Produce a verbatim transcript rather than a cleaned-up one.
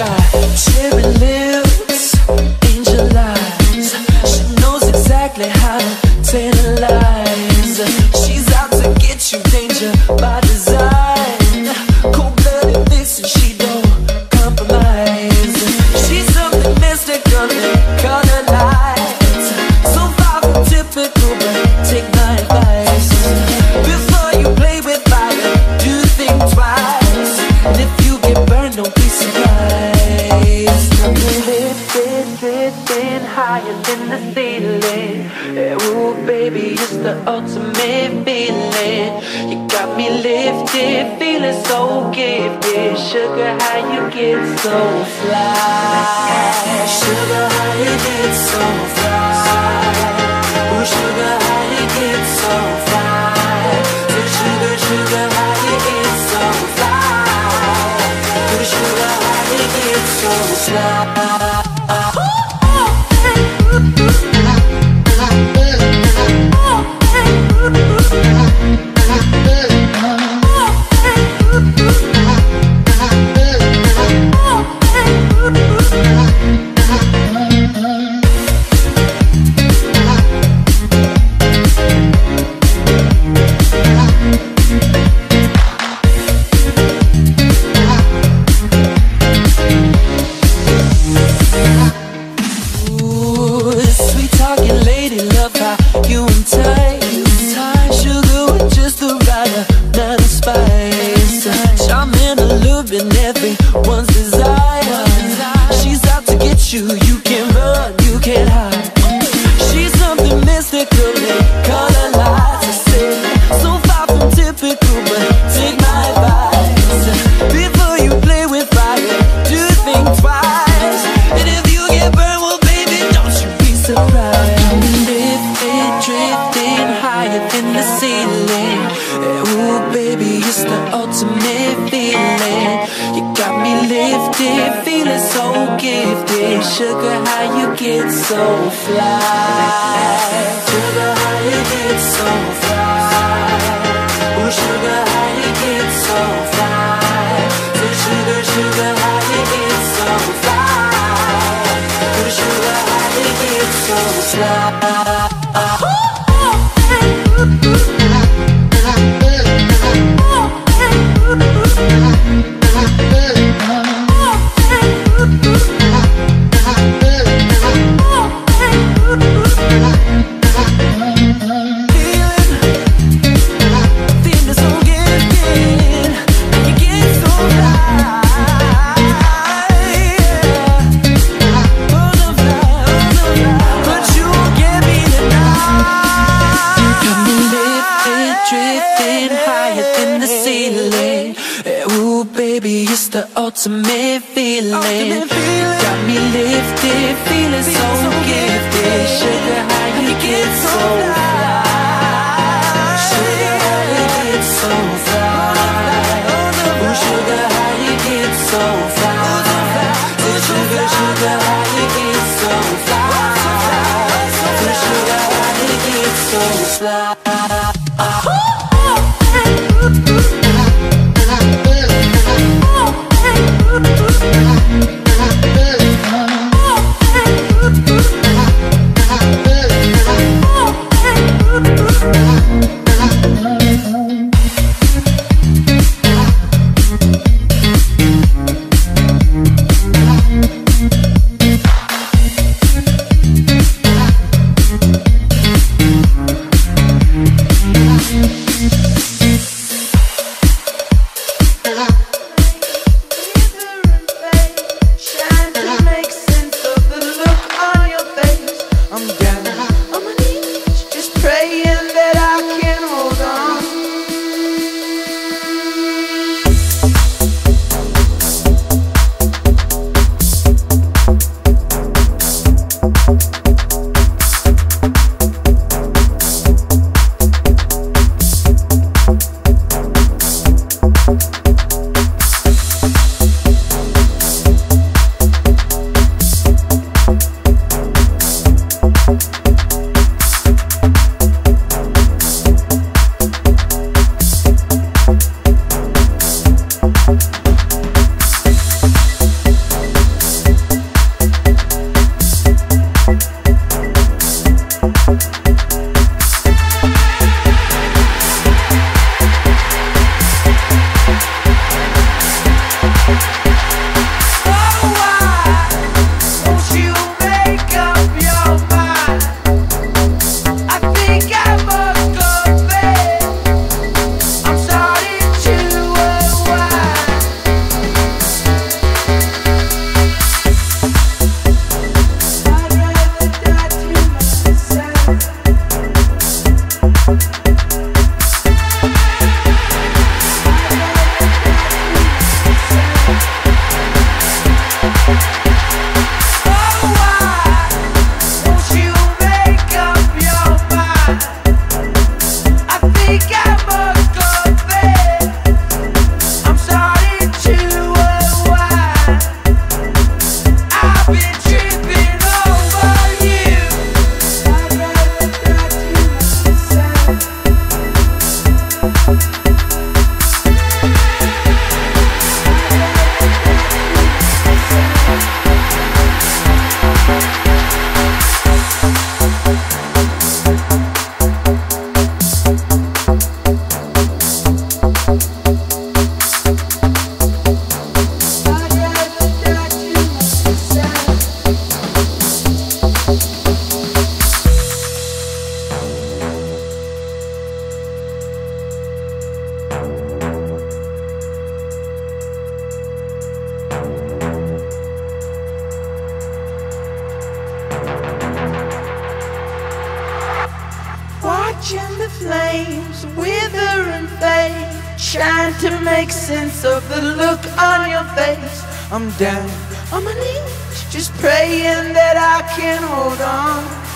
Cherry lips, angel eyes. She knows exactly how to tantalize. She's out to get you, danger by design. Cold-blooded vixen, she don't compromise. She's something mystical and color lights. So far from typical, but take my advice. Before you play with fire, do think twice. And if you get burned, don't be surprised. I'm lifted, drifting higher than the ceiling. Ooh, baby, it's the ultimate feeling. You got me lifted, feeling so gifted. Sugar, how you get so fly? Sugar, how you get so fly? Ooh, sugar, how you get so fly? So sugar, sugar, how you get so fly? Ooh, sugar, how you get so fly? Everyone's desire. She's out to get you. You can't run, you can't hide. She's something mystical and color lights. I say, so far from typical, but take my advice. Before you play with fire, do think twice. And if you get burned, well, baby, don't you be surprised. I'm lifted, drifting higher than the ceiling. Ooh, baby, it's the ultimate feeling. You got me lifted, feeling so gifted. Sugar, how you get so fly? Sugar, how you get so fly? Oh, sugar, how you get so fly? So sugar, sugar, how you get so fly? Oh, sugar, how you get so fly? Ultimate feeling. Ultimate feeling. Got me lifted, feeling so, so gifted. Sugar, how you get so fly? Sugar, how you get so fly? Oh, sugar, how you get so fly? Oh, sugar, sugar, how you get so fly? Oh, sugar, how you get so fly? flames wither and fade, trying to make sense of the look on your face. I'm down on my knees, just praying that I can hold on.